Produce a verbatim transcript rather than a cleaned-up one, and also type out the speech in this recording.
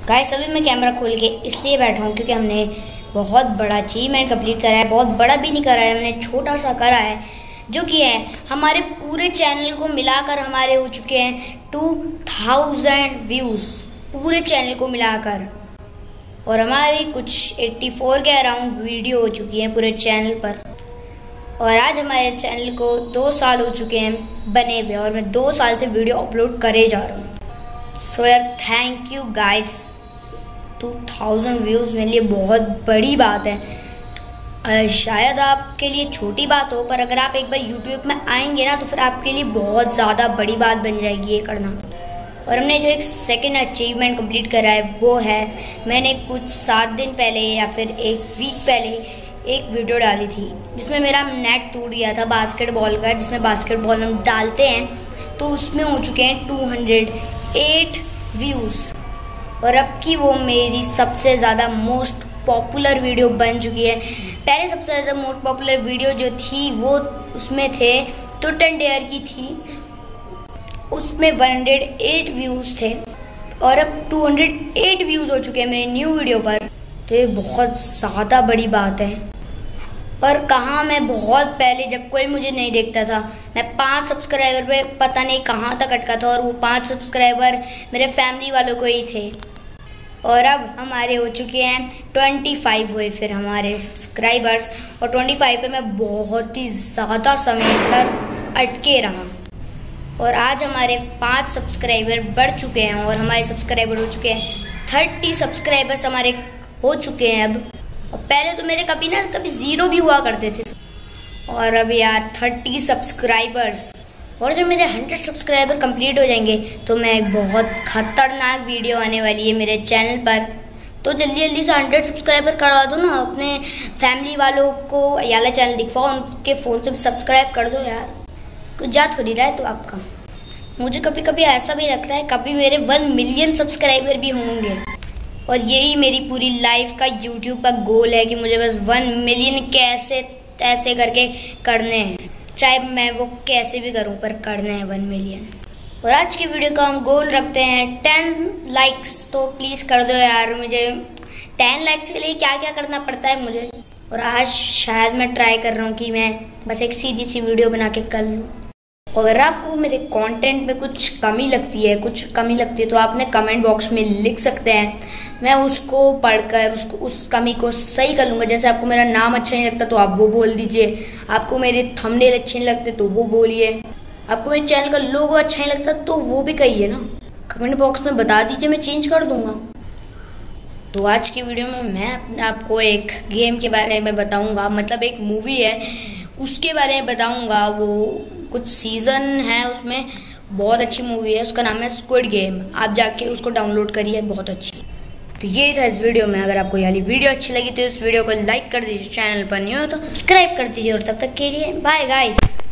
Guys अभी मैं camera खोल के इसलिए बैठा हूँ क्योंकि हमने बहुत बड़ा अचीवमेंट कंप्लीट करा है। बहुत बड़ा भी नहीं करा है, हमने छोटा सा करा है, जो कि है हमारे पूरे चैनल को मिलाकर हमारे हो चुके हैं टू थाउजेंड व्यूज़ पूरे चैनल को मिलाकर। और हमारी कुछ चौरासी के अराउंड वीडियो हो चुकी है पूरे चैनल पर। और आज हमारे चैनल को दो साल हो चुके हैं बने हुए और मैं दो साल से वीडियो अपलोड करे जा रहा हूँ। सो यार thank you guys. Two thousand views मेरे लिए बहुत बड़ी बात है। शायद आपके लिए छोटी बात हो, पर अगर आप एक बार यूट्यूब में आएंगे ना तो फिर आपके लिए बहुत ज़्यादा बड़ी बात बन जाएगी ये करना। और हमने जो एक सेकंड अचीवमेंट कंप्लीट करा है वो है, मैंने कुछ सात दिन पहले या फिर एक वीक पहले एक वीडियो डाली थी जिसमें मेरा नेट टूट गया था बास्केटबॉल का, जिसमें बास्केटबॉल हम डालते हैं। तो उसमें हो चुके हैं टू हंड्रेड एट व्यूज़ और अब की वो मेरी सबसे ज़्यादा मोस्ट पॉपुलर वीडियो बन चुकी है। पहले सबसे ज़्यादा मोस्ट पॉपुलर वीडियो जो थी वो उसमें थे ट्रूथ एंड डेयर की थी, उसमें वन हंड्रेड एट व्यूज़ थे और अब टू हंड्रेड एट व्यूज़ हो चुके हैं मेरे न्यू वीडियो पर। तो ये बहुत ज़्यादा बड़ी बात है। और कहाँ मैं बहुत पहले जब कोई मुझे नहीं देखता था, मैं पाँच सब्सक्राइबर पे पता नहीं कहाँ तक अटका था और वो पाँच सब्सक्राइबर मेरे फैमिली वालों को ही थे। और अब हमारे हो चुके हैं पच्चीस हुए फिर हमारे सब्सक्राइबर्स, और पच्चीस पे मैं बहुत ही ज़्यादा समय तक अटके रहा। और आज हमारे पाँच सब्सक्राइबर बढ़ चुके हैं और हमारे सब्सक्राइबर हो चुके हैं तीस सब्सक्राइबर्स हमारे हो चुके हैं अब। और पहले तो मेरे कभी ना कभी ज़ीरो भी हुआ करते थे। और अब यार तीस सब्सक्राइबर्स, और जब मेरे सौ सब्सक्राइबर कंप्लीट हो जाएंगे तो मैं एक बहुत ख़तरनाक वीडियो आने वाली है मेरे चैनल पर। तो जल्दी जल्दी से सौ सब्सक्राइबर करवा दो ना, अपने फैमिली वालों को याला चैनल दिखवाओ, उनके फ़ोन से भी सब्सक्राइब कर दो यार, कुछ जा थोड़ी रहा है तो आपका। मुझे कभी कभी ऐसा भी लगता है कभी मेरे वन मिलियन सब्सक्राइबर भी होंगे। और यही मेरी पूरी लाइफ का यूट्यूब का गोल है कि मुझे बस वन मिलियन कैसे ऐसे करके करने हैं, चाहे मैं वो कैसे भी करूं पर करने हैं वन मिलियन। और आज की वीडियो का हम गोल रखते हैं टेन लाइक्स। तो प्लीज़ कर दो यार, मुझे टेन लाइक्स के लिए क्या क्या करना पड़ता है मुझे। और आज शायद मैं ट्राई कर रहा हूँ कि मैं बस एक सीधी सी वीडियो बना के कर लूँ। अगर आपको मेरे कंटेंट में कुछ कमी लगती है कुछ कमी लगती है तो आपने कमेंट बॉक्स में लिख सकते हैं, मैं उसको पढ़कर उसको उस कमी को सही कर लूँगा। जैसे आपको मेरा नाम अच्छा नहीं लगता तो आप वो बोल दीजिए, आपको मेरे थंबनेल अच्छे नहीं लगते तो वो बोलिए, आपको मेरे चैनल का लोगो अच्छा नहीं लगता तो वो भी कहिए ना, कमेंट बॉक्स में बता दीजिए, मैं चेंज कर दूंगा। तो आज की वीडियो में मैं आपको एक गेम के बारे में बताऊँगा, मतलब एक मूवी है उसके बारे में बताऊँगा। वो कुछ सीज़न है, उसमें बहुत अच्छी मूवी है, उसका नाम है स्क्विड गेम। आप जाके उसको डाउनलोड करिए, बहुत अच्छी। तो ये था इस वीडियो में। अगर आपको ये वीडियो अच्छी लगी तो इस वीडियो को लाइक कर दीजिए, चैनल पर नहीं हो तो सब्सक्राइब कर दीजिए। और तब तक के लिए बाय गाइस।